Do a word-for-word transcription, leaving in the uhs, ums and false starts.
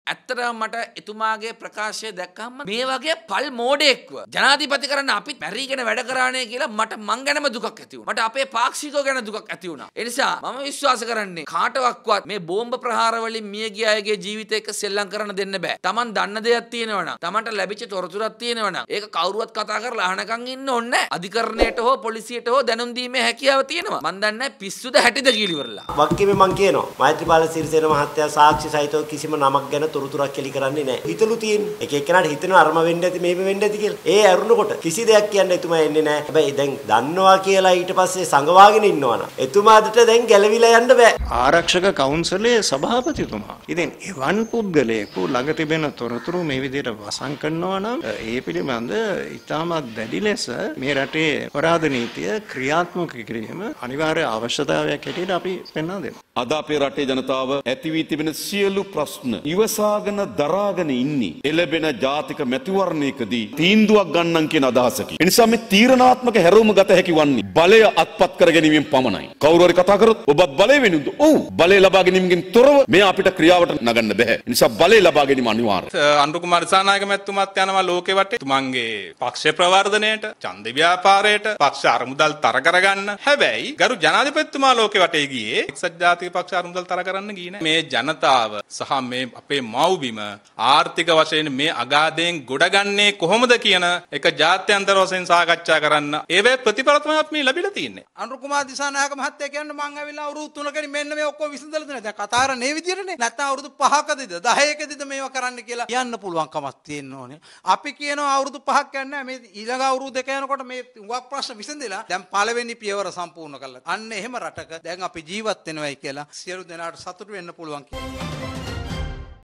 ඇත්තටම මට එතුමාගේ ප්‍රකාශය දැක්කම මේ වගේ පල් මෝඩෙක්ව ජනාධිපති කරන්න අපි මැරිගෙන වැඩ කරානේ කියලා මට මං ගැනම දුකක් ඇති වුණා. මට අපේ පාක්ෂිකයෝ ගැන දුකක් ඇති වුණා. ඒ නිසා මම විශ්වාස කරන්නේ කාටවත් මේ බෝම්බ ප්‍රහාර වලින් මිය ගිය අයගේ ජීවිතය එක්ක සෙල්ලම් කරන්න දෙන්න බෑ. Taman දන්න දෙයක් තියෙනවා නම්, Tamanට ලැබිච්ච තොරතුරක් තියෙනවා නම්, ඒක කවුරුවත් කතා කරලා අහනකම් ඉන්න ඕනේ නැහැ. අධිකරණයට හෝ පොලිසියට හෝ දැනුම් දීමේ හැකියාව තියෙනවා. මන් දන්නේ නැහැ පිස්සුද හැටිද කීලිවරලා. වක්කීමේ මං කියනවා මෛත්‍රීපාල සිරිසේන මහත්තයා සාක්ෂි සහිතව කිසිම නමක් ගැන තොරතුරක් කෙලි කරන්නේ නැහැ. හිතලු තියෙන්නේ. එක එක්කෙනාට හිතෙනවා අරම වෙන්න ඇති මෙහෙම වෙන්න ඇති කියලා. ඒ ඇරුණකොට කිසි දෙයක් කියන්න එතුමා එන්නේ නැහැ. හැබැයි දැන් දන්නවා කියලා ඊට පස්සේ සංගවාගෙන ඉන්නවනම් එතුමාට දැන් ගැලවිලා යන්න බෑ. ආරක්ෂක කවුන්සිලේ සභාපතිතුමා. ඉතින් එවන් පුද්ගලයෙකු ළඟ තිබෙන තොරතුරු මේ විදිහට වසන් කරනවා නම් ඒ පිළිබඳ ඉතාමත් දැඩි ලෙස මේ රටේ අපරාධ නීතිය ක්‍රියාත්මක කිරීම අනිවාර්ය අවශ්‍යතාවයක් හැටියට අපි පෙන්වා දෙනවා. අද අපේ රටේ ජනතාව ඇති වී තිබෙන සියලු ප්‍රශ්න ඉවසාගෙන දරාගෙන ඉන්නේ එළබෙන ජාතික මැතිවරණයකදී තීන්දුවක් ගන්නම් කියන අදහසකින්. ඒ නිසා මේ තීරණාත්මක හැරවුම ගත හැකි වන්නේ බලය අත්පත් කර ගැනීමෙන් පමණයි. කවුරු හරි කතා කරොත් ඔබත් බලය වෙනුද? ඔව්. බලය ලබා ගැනීමකින් තොරව මේ අපිට ක්‍රියාවට නගන්න බෑ. ඒ නිසා බලය ලබා ගැනීම අනිවාර්යයි. අනුර කුමාර දිසානායක මැතිතුමාත් යනවා ලෝකෙ වටේ. තුමන්ගේ පක්ෂ ප්‍රවර්ධනයට, ඡන්ද ව්‍යාපාරයට, පක්ෂ අරමුදල් තර කරගන්න. හැබැයි ගරු ජනාධිපතිතුමා ලෝකෙ වටේ ගියේ එක්සත් ජාතික පක්ෂ අරමුදල් තර කරන්න ගියේ නෑ. මේ ජනතාව සහ මේ අපේ මව්බිම ආර්ථික වශයෙන් මේ අගාධයෙන් ගොඩගන්නේ කොහොමද කියන එක ජාත්‍යන්තර වශයෙන් සාකච්ඡා කරන්න. ඒවේ ප්‍රතිඵල තමයි අපි මේ ලැබිලා තියෙන්නේ. අනුර කුමාර දිසානායක මහත්තයා කියන්නේ මං ඇවිල්ලා අවුරුදු තුනකදී මෙන්න මේ ඔක්කොම විසඳලා දෙනවා. දැන් කතා කරන්නේ මේ විදිහටනේ. නැත්නම් අවුරුදු පහකදීද දහයකදීද මේවා කරන්න කියලා කියන්න පුළුවන් කමක් තියෙන්න ඕනේ. අපි කියනවා අවුරුදු පහක් යන්නේ මේ ඊළඟ අවුරුදු දෙක යනකොට මේ උගක් ප්‍රශ්න විසඳලා දැන් පළවෙනි පියවර සම්පූර්ණ කළා. අන්න එහෙම රටක දැන් අපි ජීවත් වෙනවයි කියලා සියලු දෙනාට සතුටු වෙන්න පුළුවන් කියලා.